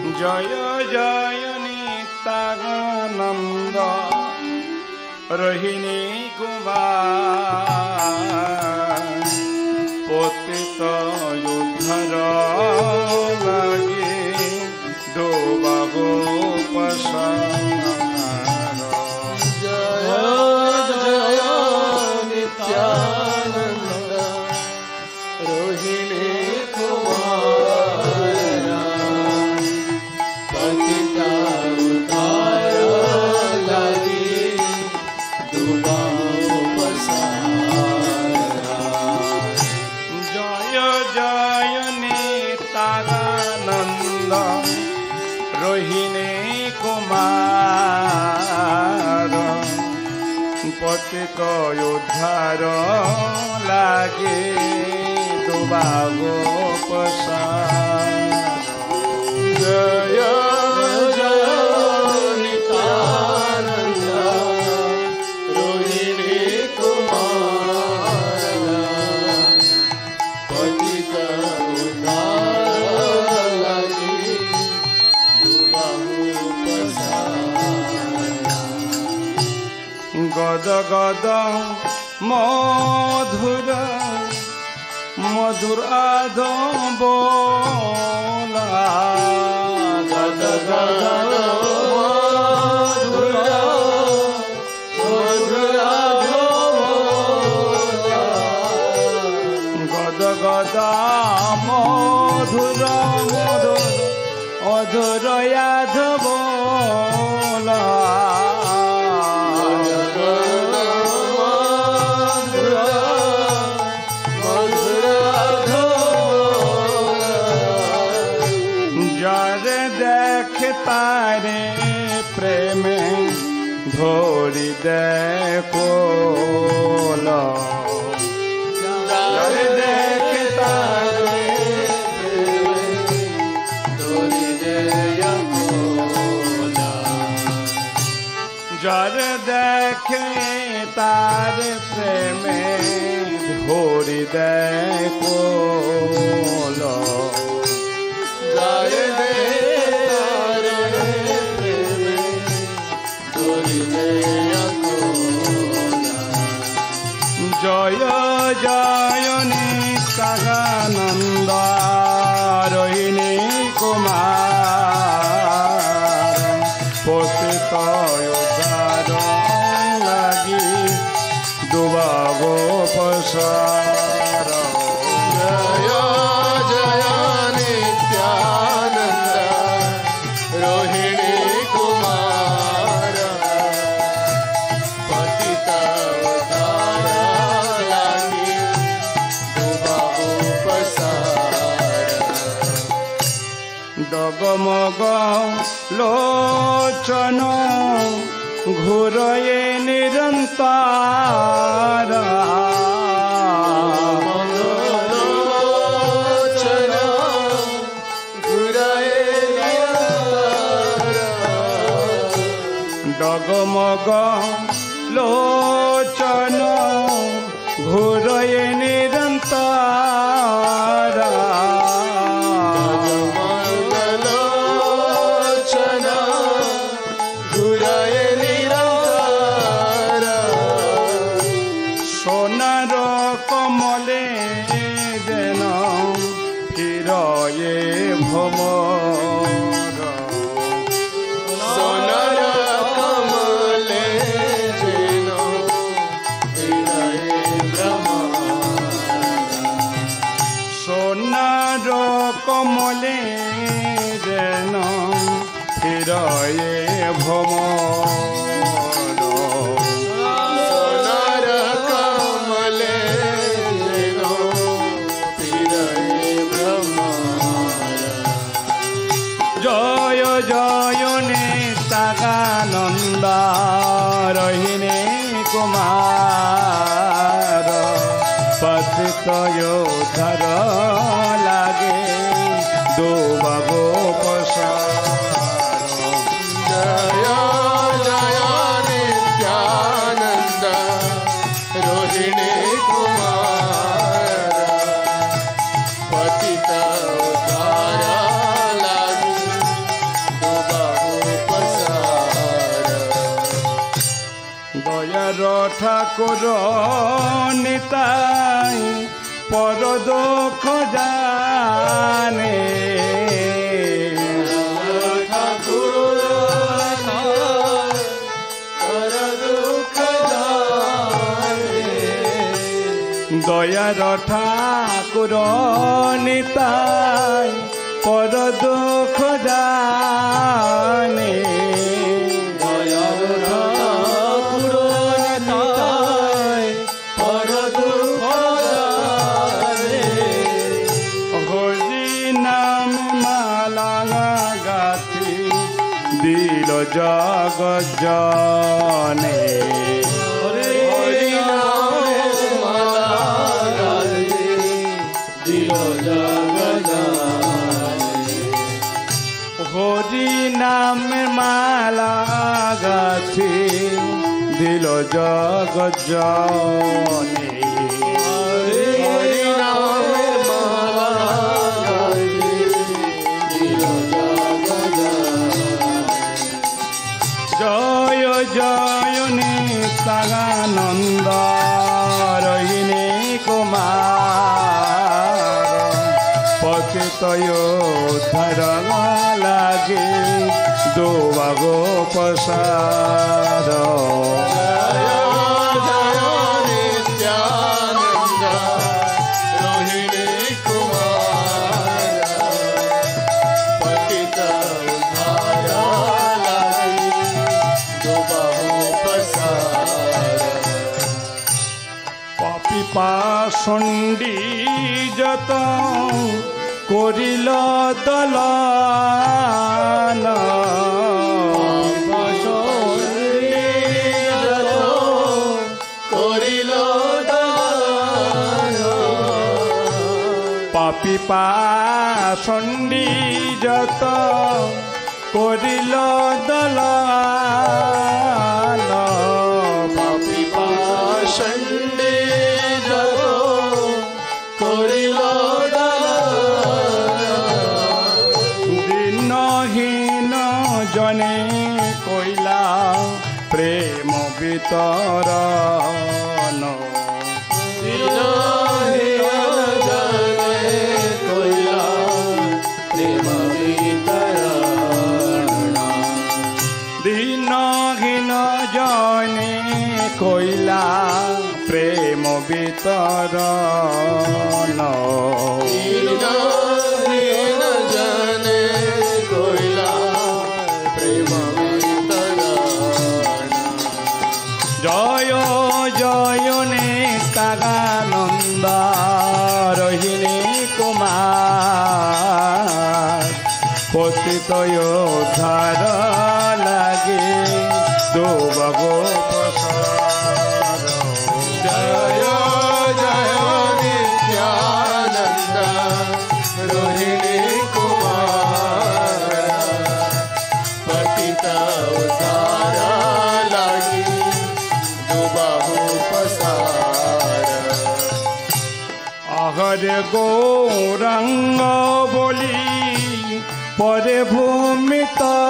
जय जय नित्यानंद रोहिणी कुमार पतित उद्धर लगे ढोबागो पसार। जय जय नित्यानंद रोहिणी कुमार पतिता उद्धार लगे ढोबागो पसार। जय जय नित्यानंद रोहिणी कुमार पतित उद्धार लगे ढोबागो पसार। जय जय नित्यानंद रोहिणी कुमार पतित उद्धार लगे ढोबागो पसार। गद गद मधुरा मधुर ādho bola गद गद मधुरा मधुर ādho बोला गद गद मधुर मधुर अधुर ādho bola देखे तारे प्रेमे धोरी दे कोला देखे तारे धोरी देया कोला जर देखे तारे प्रेमे धोरी दे कोला जय तारे प्रेमे धोरी देया कोला। जय जय नित्यानंद रोहिणी कुमार पतित उद्धार लगे ढोबागो पसार। जय जय नित्यानंद रोहिणी कुमार पतित उद्धार लगे ढोबागो पसार। ḍagamaga लोचन घूरये निरंतर ḍagamaga लोचन घूरये निरंतर सोनार कमले देन फिरये भ्रमर सोनार कमले देन फिरये भ्रमर सोनार कमले देन फिरये भ्रमर जय जय नित्यानंद रोहिणी कुमार पतित उद्धार लगे ढोबागो पसार। जय जय नित्यानंद रोहिणी कुमार पतित उद्धार लगे ଠାକୁର ନିତାଇ ପରଦୁଃଖ ଜାନେ ଠାକୁର ପରଦୁଃଖ ଜାନେ ଦୟାର ଠାକୁର ନିତାଇ ପରଦୁଃଖ ଜାନେ ଦୟାର ଠାକୁର ନିତାଇ ପରଦୁଃଖ ଜାନେ হরি নাম মালা গাথি দিল জগজনে হরি নাম মালা গাথি দিল জগজনে হরি নাম মালা গাথি দিল জগজনে হরি নাম মালা গাথি দিল জগজনে জয় জয় নিত্যানন্দ রোহিণী কুমার পতিত উদ্ধার লাগি দোবাগো প্রসাদ জয় নিত্যানন্দ রোহিণী কুমার পতিত উদ্ধার লাগি দুবাহু প্রসার পাপি পাষণ্ডী যত করিল দলান করিল দান পাপি পাষণ্ডী যত করিল দলান পাপি পাষণ্ডে যত করিল দান দিনহীন জনে কইলা প্রেম বিতরণ দিনহীন জনে কইলা প্রেম বিতরণ দিনহীন জনে কইলা প্রেম বিতরণ দিনহীন জনে কইলা প্রেম বিতরণ জয় জয় নিত্যানন্দ রোহিণী কুমার পতিত উদ্ধার লাগি দোবাগো প্রসাদ জয় জয় নিত্যানন্দ রোহিণী কুমার পতিত উদ্ধার লাগি দুবাহু প্রসার আহরে গৌরাঙ্গ বলি পরে ভূমি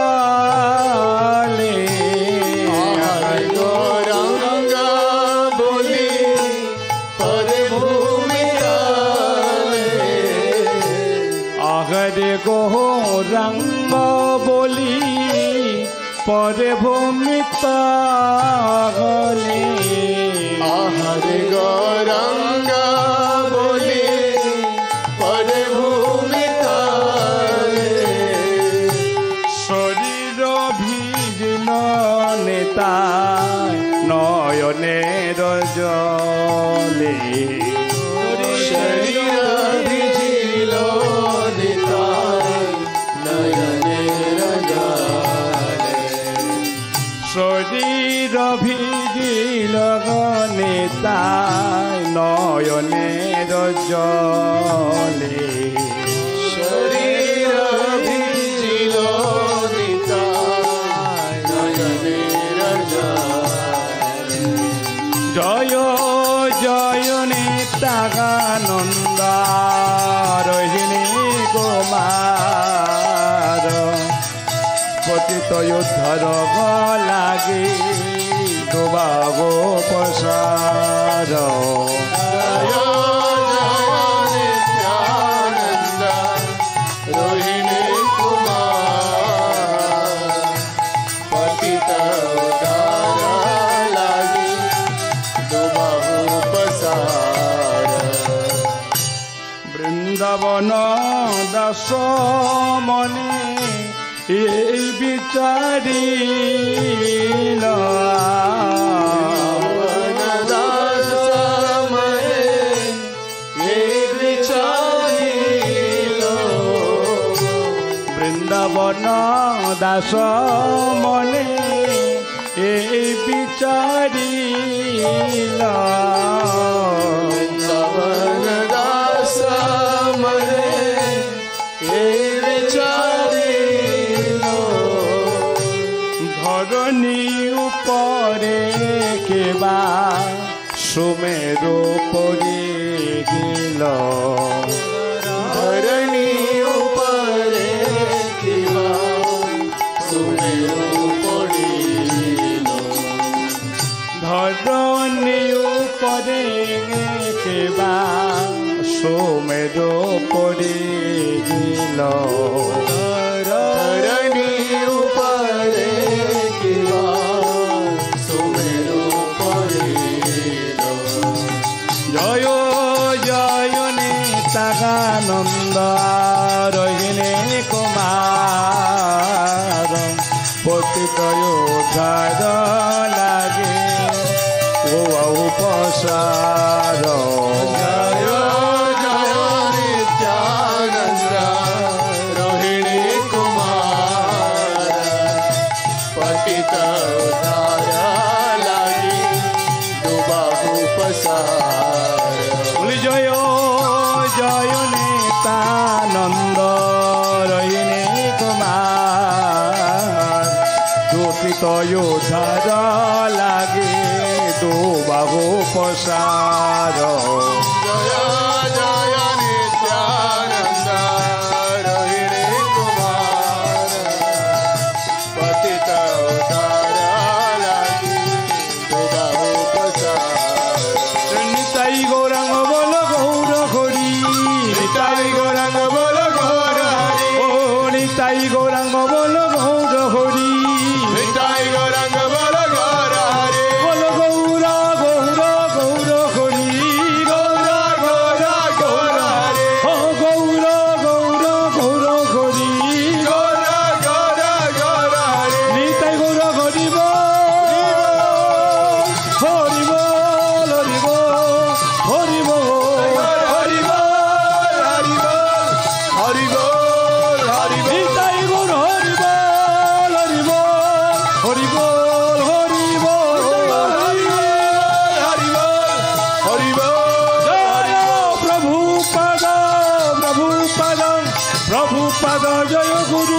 তলে হরে গৌরাঙ্গ বলি পরে ভূমি তলে আহরে গৌরাঙ্গ বলি পরে ভূমি তলে হরে গৌরাঙ্গ বলি পরে ভূমি তলে শরীর ভিজিল নেতাই নয়নের জলে শরীর ভিজিল নিতাই নয়নের জলে শরীর ভিজিল নেতাই নয়নের জলে শরীর ভিজিল নিতাই নয়নের জলে জয় জয় নিত্যানন্দ রোহিণী কুমার পতিত উদ্ধার লাগি डुबागो पसार जय नित्यानंद रोहिणी कुमार पतित उद्धार लागी डुबागो पसार वृंदावन दास मने এই বিচারিল দাস মনে এই বিচারিল বৃন্দাবন দাস মনে এই বিচারিল বৃন্দাবন দাস মনে এই বিচারিল ধরণী উপরে কেবা সুমেরু পড়ে গেল ধরণী উপরে কিবা সুমেরু পড়িল ধরণী উপরে কেবা সুমেরু পড়ে গেল ধরণী উপরে কিবা সুমেরু পড়িল জয় জয় নিত্যানন্দ রোহিণী কুমার পতিত উদ্ধার লাগে ও পসার জয় জয় নিত্যানন্দ रोहिणी कुमार पतित उद्धार लागी डुबागो पसार जय जय नित्यानंद रोहिणी कुमार दुपित उद्धार लागे डुबागो पसार जय जय नित्यानंद रोहिणी कुमार पतित उद्धार लागी डुबागो पसार निताई गौरांग बोल गौर हरि निताई गौरांग बोल गौर हरि ओ निताई गौरांग बोल गौर हरि निताई गौरांग बोल गौर हरि बोल गौर गौर गौर हरि गौर गौर गौर हरि ओ गौर गौर गौर हरि गौर गौर गौर हरि निताई गौर हरि बोल हरि बोल हरि बोल हरि बोल हरि बोल हरि बोल हरि बोल निताई गौर हरि बोल हरि बोल हरि बोल हरि बोल हरि बोल हरि बोल जय प्रभु पद जय गुरु